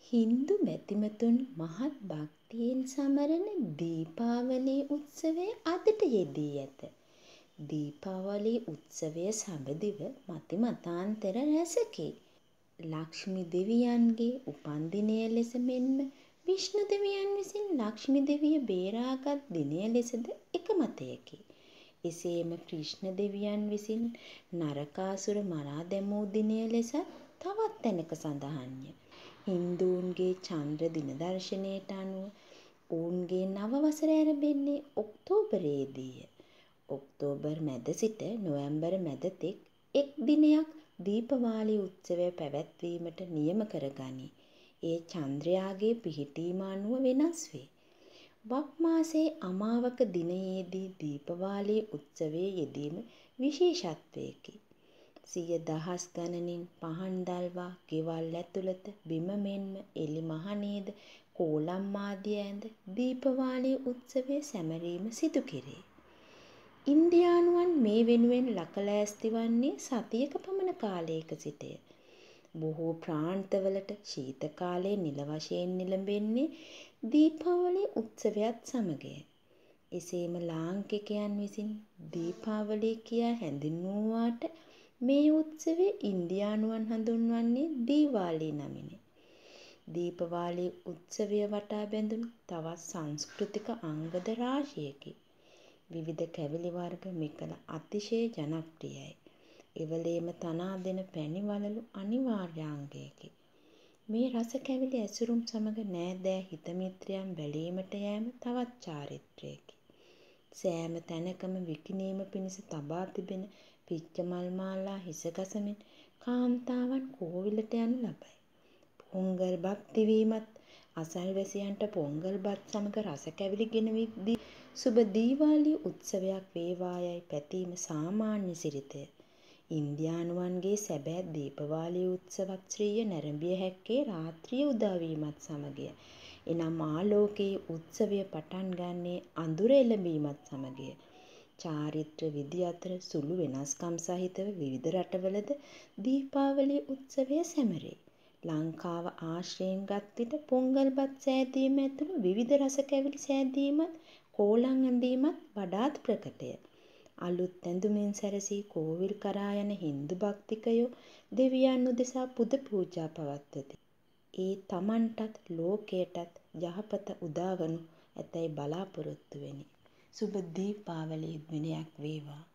හින්දු බැතිමතුන් මහත් භක්තියෙන් සමරන දීපාවලී උත්සවය අදට යෙදී ඇත. දීපාවලී උත්සවය සබඳිව මතිමතාන්තර රැසකි. ලක්ෂ්මී දෙවියන්ගේ උපන්දිනය ලෙස මෙන්ම විෂ්ණු දෙවියන් විසින් ලක්ෂ්මී දෙවිය බේරාගත් දිනය ලෙසද එකමතයකි. එසේම ක්‍රිෂ්ණ දෙවියන් විසින් නරකාසුර මරා දැමූ දිනය ලෙසත් තවත් තැනක සඳහන්ය. හින්දුන්ගේ චන්ද්‍ර දින දර්ශනයට අනුව ඔවුන්ගේ නව වසර ඇරඹෙන්නේ ඔක්තෝබරයේදීය. ඔක්තෝබර් මැද සිට නොවැම්බර් මැද තෙක් එක් දිනයක් දීපවාලී උත්සවය පැවැත්වීමට නියම කරගනී. ඒ චන්ද්‍රයාගේ පිහිටීම අනුව වෙනස් වේ. බක් මාසයේ අමාවක දිනයේදී දීපවාලී උත්සවයේ යෙදීම විශේෂත්වයකි. සිය දහස් ගණනින් පහන් දල්වා ගෙවල් ඇතුළත බිම මෙන්ම එළි මහනේද කෝලම් ආදිය ඇඳ දීපවාලී උත්සවය සැමරීම සිදු කෙරේ. ඉන්දියානුවන් මේ වෙනුවෙන් ලකලෑස්ති වන්නේ සතියක පමණ කාලයක සිටය. බොහෝ ප්‍රාන්තවලට ශීත කාලය නිල වශයෙන් නිළඹෙන්නේ දීපාවලී උත්සවයත් සමගය. එසේම ලාංකිකයන් විසින් දීපාවලී කියා හැඳින්වූවාට මේ උත්සවය ඉන්දියානුවන් හඳුන්වන්නේ දීවාලී නමිනි. දීපවාලී උත්සවය වටා බැඳුණු තවත් සංස්කෘතික අංගද රාශියකි. විවිධ කැවිලි වර්ග මෙකල අතිශය ජනප්‍රියයි. එවලේම තනා දෙන පැණි වළලු අනිවාර්ය අංගයකි. මේ රස කැවිලි ඇසුරුම් සමග නෑදෑ හිතමිත්‍රයන් බැලීමට යෑම තවත් චාරිත්‍රයකි. සෑම තැනකම විකිණීම පිණිස තබා තිබෙන පිච්චමල් මාලා හිස ගසමින් කාන්තාවන් කෝවිලට යනු ලබයි. පොංගල් භක්තිවීමත් අසල්වැසියන්ට පොංගල් බත් සමග රස කැවිලි ගෙනදී සුබ දීවාලී උත්සවයක් වේවායයි පැතීම සාමාන්‍ය සිරිතය. ඉන්දියානුවන්ගේ සැබෑ දීපවාලී උත්සවශ්‍රීය නැරඹිය හැක්කේ රාත්‍රිය උදාවීමත් සමගය. එනම් ආලෝකයේ උත්සවය පටන් ගන්නේ අඳුර එළඹීමත් සමගය. චාරිත්‍ර විධි අතර සුළු වෙනස්කම් සහිතව විවිධ රටවලද දීපාවලී උත්සවය සැමරේ. ලංකාව ආශ්‍රයෙන් ගත් විට පොංගල් බත් සෑදීම ඇතුළු විවිධ රස කැවිලි සෑදීමත් කෝලම් ඇඳීමත් වඩාත් ප්‍රකටය. අලුත් ඇඳුමින් සැරසී කෝවිල් කරා යන හින්දු භක්තිකයෝ දෙවියන් උදෙසා පුද පූජා පවත්වති. ඒ තමන්ටත් ලෝකයටත් යහපත උදාවනු ඇතැයි බලාපොරොත්තු වෙමි. සුබ දීපාවලී දිනයක් වේවා.